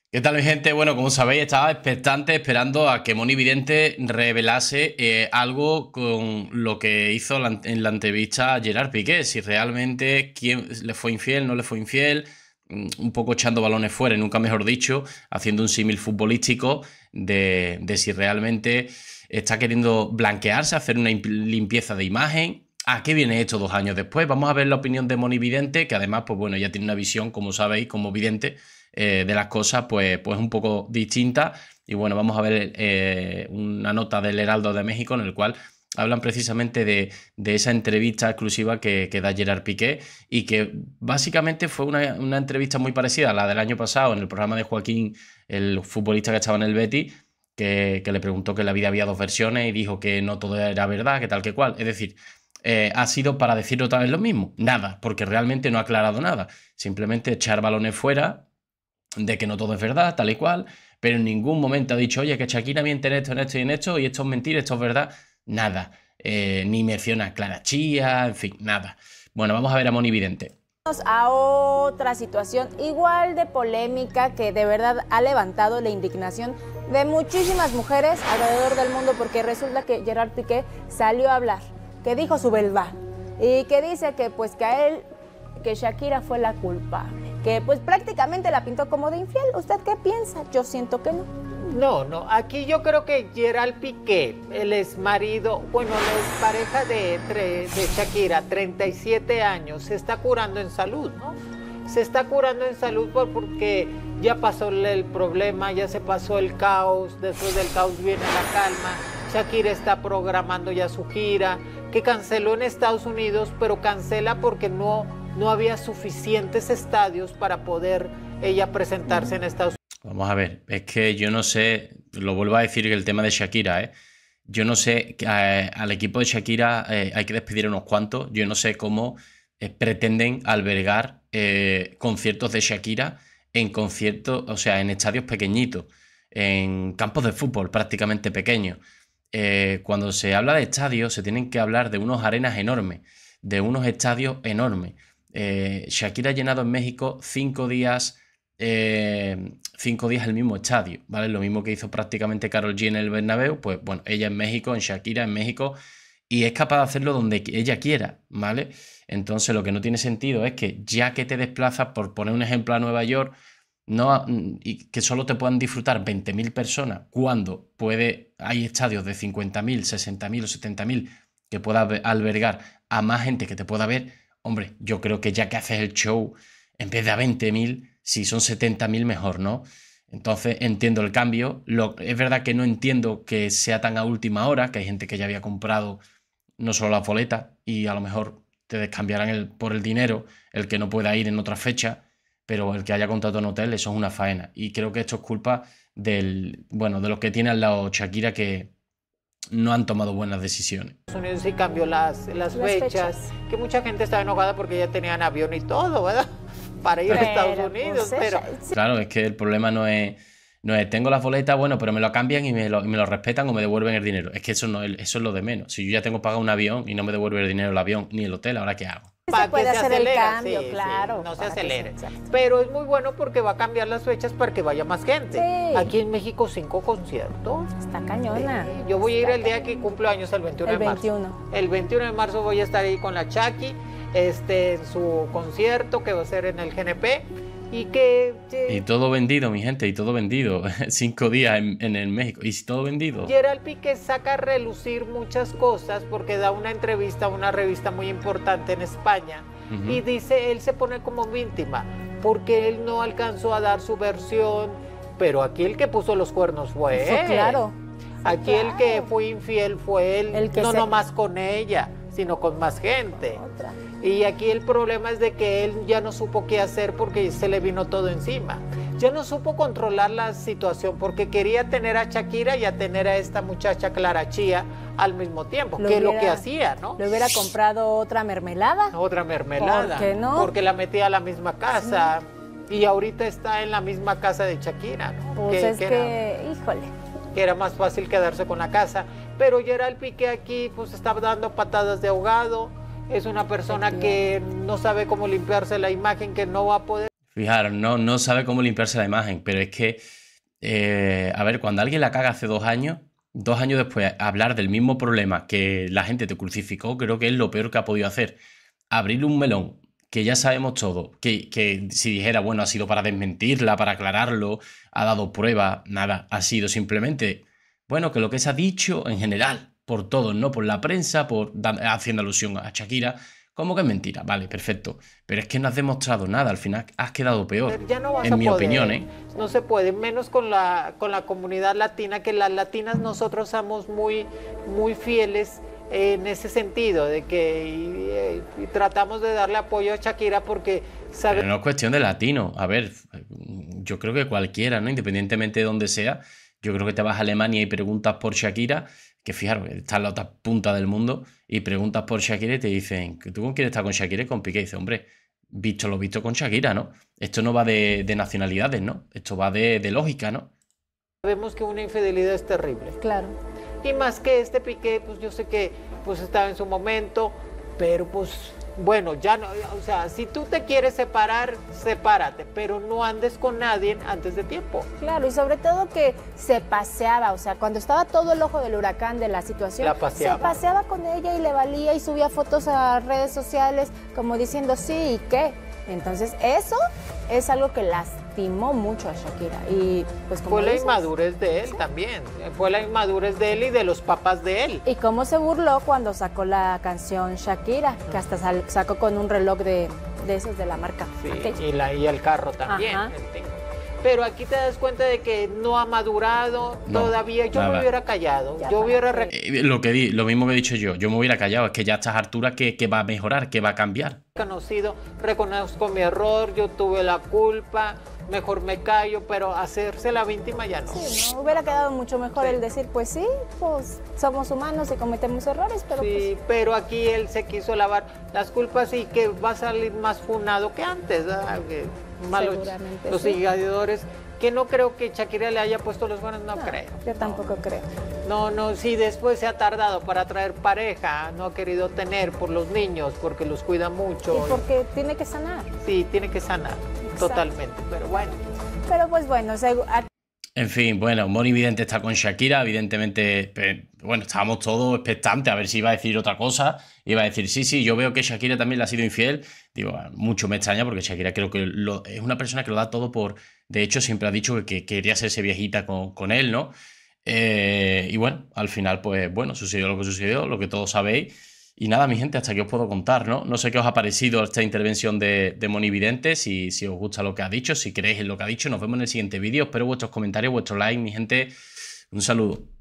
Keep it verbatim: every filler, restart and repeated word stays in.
¿Qué tal, mi gente? Bueno, como sabéis, estaba expectante esperando a que Moni Vidente revelase eh, algo con lo que hizo la- en la entrevista a Gerard Piqué. Si realmente quién le fue infiel, no le fue infiel, mm, un poco echando balones fuera, y nunca mejor dicho, haciendo un símil futbolístico de, de si realmente está queriendo blanquearse, hacer una imp- limpieza de imagen. ¿A qué viene esto dos años después? Vamos a ver la opinión de Moni Vidente, que además, pues bueno, ya tiene una visión, como sabéis, como vidente eh, de las cosas, pues, pues un poco distinta. Y bueno, vamos a ver eh, una nota del Heraldo de México en el cual hablan precisamente de, de esa entrevista exclusiva que, que da Gerard Piqué y que básicamente fue una, una entrevista muy parecida a la del año pasado en el programa de Joaquín, el futbolista que estaba en el Betis, que, que le preguntó que en la vida había dos versiones y dijo que no todo era verdad, que tal que cual. Es decir, eh, ha sido para decir otra vez lo mismo. Nada, porque realmente no ha aclarado nada. Simplemente echar balones fuera de que no todo es verdad, tal y cual, pero en ningún momento ha dicho, oye, que Shakira miente en esto, en esto y en esto, y esto es mentira, esto es verdad. Nada. Eh, ni menciona a Clara Chía, en fin, nada. Bueno, vamos a ver a Moni Vidente. A otra situación igual de polémica que de verdad ha levantado la indignación de muchísimas mujeres alrededor del mundo, porque resulta que Gerard Piqué salió a hablar, que dijo su verdad y que dice que pues que a él, que Shakira fue la culpable, que pues prácticamente la pintó como de infiel. ¿Usted qué piensa? Yo siento que no. No, no, aquí yo creo que Gerard Piqué, él es marido, bueno, él es pareja de, de Shakira, treinta y siete años, se está curando en salud, ¿no? Se está curando en salud porque ya pasó el problema, ya se pasó el caos, después del caos viene la calma. Shakira está programando ya su gira, que canceló en Estados Unidos, pero cancela porque no, no había suficientes estadios para poder ella presentarse en Estados Unidos. Vamos a ver, es que yo no sé, lo vuelvo a decir, que el tema de Shakira, ¿eh? Yo no sé, eh, al equipo de Shakira eh, hay que despedir a unos cuantos. Yo no sé cómo eh, pretenden albergar eh, conciertos de Shakira en conciertos, o sea, en estadios pequeñitos, en campos de fútbol prácticamente pequeños. Eh, cuando se habla de estadios, se tienen que hablar de unos arenas enormes, de unos estadios enormes. Eh, Shakira ha llenado en México cinco días. Eh, cinco días el mismo estadio, ¿vale? Lo mismo que hizo prácticamente Karol G en el Bernabéu, pues bueno, ella en México, en Shakira en México, y es capaz de hacerlo donde ella quiera, ¿vale? Entonces lo que no tiene sentido es que ya que te desplazas, por poner un ejemplo, a Nueva York, no, y que solo te puedan disfrutar veinte mil personas, cuando puede, hay estadios de cincuenta mil, sesenta mil o setenta mil que pueda albergar a más gente que te pueda ver. Hombre, yo creo que ya que haces el show, en vez de a veinte mil, si son setenta mil, mejor, ¿no? Entonces entiendo el cambio. Lo, es verdad que no entiendo que sea tan a última hora, que hay gente que ya había comprado no solo las boletas y a lo mejor te descambiarán el, por el dinero el que no pueda ir en otra fecha, pero el que haya contratado en hotel, eso es una faena. Y creo que esto es culpa del, bueno, de los que tiene al lado Shakira, que no han tomado buenas decisiones. Estados Unidos sí cambió las, las, las fechas, fechas, que mucha gente estaba enojada porque ya tenían avión y todo, ¿verdad? Para ir pero, a Estados Unidos, pues, pero... Claro, es que el problema no es, no es tengo las boletas, bueno, pero me lo cambian y me lo, y me lo respetan o me devuelven el dinero. Es que eso, no, eso es lo de menos. Si yo ya tengo pagado un avión y no me devuelve el dinero el avión ni el hotel, ¿ahora qué hago? Se puede hacer acelera, el cambio, sí, claro. Sí, no se acelere. Se... Pero es muy bueno porque va a cambiar las fechas para que vaya más gente. Sí. Aquí en México, cinco conciertos. Está cañona. Sí. Yo voy a ir el día que cumplo años, el veintiuno de marzo. El veintiuno de marzo voy a estar ahí con la Chaki, este, en su concierto que va a ser en el G N P. Y que... Y todo vendido, mi gente, y todo vendido. Cinco días en, en el México, y todo vendido. Gerard Piqué saca a relucir muchas cosas porque da una entrevista a una revista muy importante en España. Uh-huh. Y dice, él se pone como víctima porque él no alcanzó a dar su versión, pero aquí el que puso los cuernos fue él. Claro. Aquí claro. El que fue infiel fue él, el que no se... nomás con ella, sino con más gente. Otra. Y aquí el problema es de que él ya no supo qué hacer porque se le vino todo encima. Ya no supo controlar la situación porque quería tener a Shakira y a tener a esta muchacha Clara Chía al mismo tiempo, lo que es lo que hacía, ¿no? ¿Le hubiera comprado otra mermelada? Otra mermelada. ¿Por qué no? Porque la metía a la misma casa sí. Y ahorita está en la misma casa de Shakira, ¿no? Pues que, es que, que era, híjole. Que era más fácil quedarse con la casa. Pero Gerard Piqué aquí pues estaba dando patadas de ahogado. Es una persona que no sabe cómo limpiarse la imagen, que no va a poder. Fijaros, no, no sabe cómo limpiarse la imagen, pero es que, eh, a ver, cuando alguien la caga hace dos años, dos años después, hablar del mismo problema que la gente te crucificó, creo que es lo peor que ha podido hacer. Abrir un melón, que ya sabemos todo, que, que si dijera, bueno, ha sido para desmentirla, para aclararlo, ha dado pruebas, nada, ha sido simplemente, bueno, que lo que se ha dicho en general, por todos, ¿no? Por la prensa, por haciendo alusión a Shakira, como que es mentira, vale, perfecto. Pero es que no has demostrado nada, al final has quedado peor, Ya no vas en a mi poder. opinión, ¿eh? No se puede, menos con la, con la comunidad latina, que las latinas nosotros somos muy, muy fieles en ese sentido, de que y, y tratamos de darle apoyo a Shakira porque sabe... Pero no es cuestión de latino. A ver, yo creo que cualquiera, ¿no? Independientemente de donde sea, yo creo que te vas a Alemania y preguntas por Shakira, que fijaros, está en la otra punta del mundo, y preguntas por Shakira y te dicen, ¿tú con quién estás, con Shakira y con Piqué? Y dice, hombre, visto lo visto con Shakira, ¿no? Esto no va de, de nacionalidades, ¿no? Esto va de, de lógica, ¿no? Sabemos que una infidelidad es terrible. Claro. Y más que este Piqué, pues yo sé que pues estaba en su momento, pero pues bueno, ya no, o sea, si tú te quieres separar, sepárate, pero no andes con nadie antes de tiempo. Claro, y sobre todo que se paseaba, o sea, cuando estaba todo el ojo del huracán de la situación, La paseaba. se paseaba con ella y le valía y subía fotos a redes sociales como diciendo sí y qué. Entonces eso es algo que lastimó mucho a Shakira. Y pues como Fue la dices, inmadurez de él sí. también, fue la inmadurez de él y de los papás de él. Y cómo se burló cuando sacó la canción Shakira, que hasta sal- sacó con un reloj de, de esos de la marca. Sí, aquella. y, la, y el carro también. Ajá. en fin. Pero aquí te das cuenta de que no ha madurado No, todavía. Yo nada. me hubiera callado. Ya Yo para hubiera... qué. rec- Eh, Lo que di, lo mismo que he dicho yo, yo me hubiera callado, es que ya a estas alturas, ¿qué, qué va a mejorar? ¿Qué va a cambiar? reconocido, reconozco mi error, yo tuve la culpa, mejor me callo, pero hacerse la víctima ya no. Sí, ¿no? Hubiera quedado mucho mejor Sí. el decir, pues sí, pues somos humanos y cometemos errores, pero Sí, pero aquí él se quiso lavar las culpas y que va a salir más funado que antes, ¿verdad? Que malos Seguramente los sí. seguidores, que no creo que Shakira le haya puesto los buenos, no, pues creo. yo tampoco creo. No, no, sí, después se ha tardado para traer pareja, no ha querido tener por los niños, porque los cuida mucho. Y porque tiene que sanar. Sí, tiene que sanar, Exacto. totalmente, pero bueno. Pero pues bueno, segu- a- En fin, bueno, Moni Vidente está con Shakira, evidentemente, pe- bueno, estábamos todos expectantes a ver si iba a decir otra cosa, iba a decir, sí, sí, yo veo que Shakira también le ha sido infiel, digo, mucho me extraña porque Shakira creo que lo- es una persona que lo da todo por, de hecho siempre ha dicho que, que quería hacerse viejita con, con él, ¿no? Eh, y bueno, al final, pues bueno, sucedió lo que sucedió, lo que todos sabéis. Y nada, mi gente, hasta aquí os puedo contar, ¿no? No sé qué os ha parecido esta intervención de, de Moni Vidente, si, si os gusta lo que ha dicho, si creéis en lo que ha dicho. Nos vemos en el siguiente vídeo. Espero vuestros comentarios, vuestros likes, mi gente. Un saludo.